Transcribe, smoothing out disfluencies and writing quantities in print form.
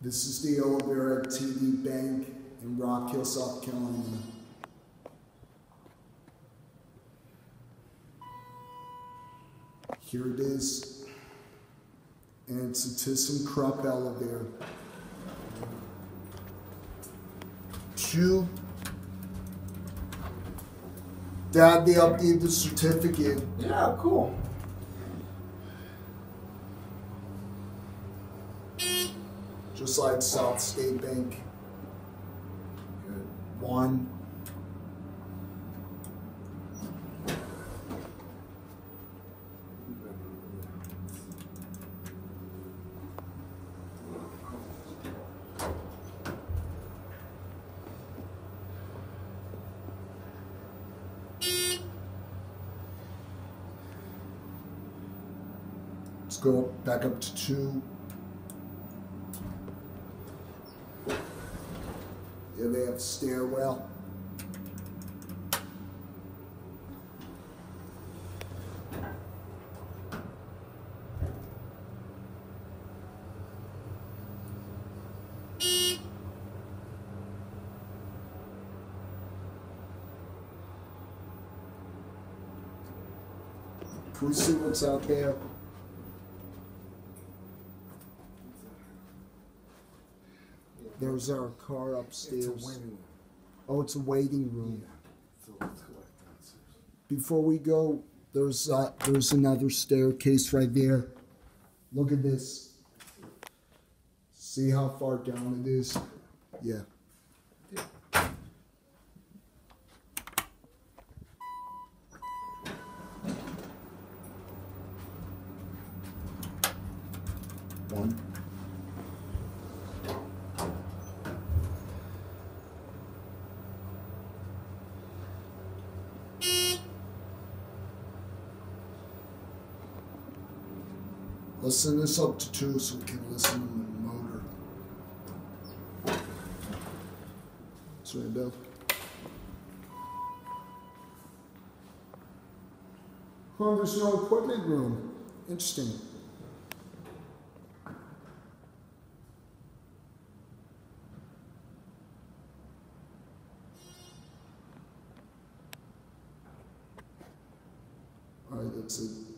This is the elevator at TD Bank in Rock Hill, South Carolina. Here it is. And it's a ThyssenKrupp elevator. Dad, they updated the certificate. Yeah, cool. Just like South State Bank. Good. One. Let's go back up to 2. Yeah, they have stairwell. Can we see what's out there? There's our car upstairs. It's a waiting room. Oh, it's a waiting room. So let's go back downstairs. Before we go, there's another staircase right there. Look at this. See how far down it is? Yeah. One. Let's send this up to 2 so we can listen to the motor. Sorry, Bill. Oh, there's no equipment room. Interesting. All right, that's it.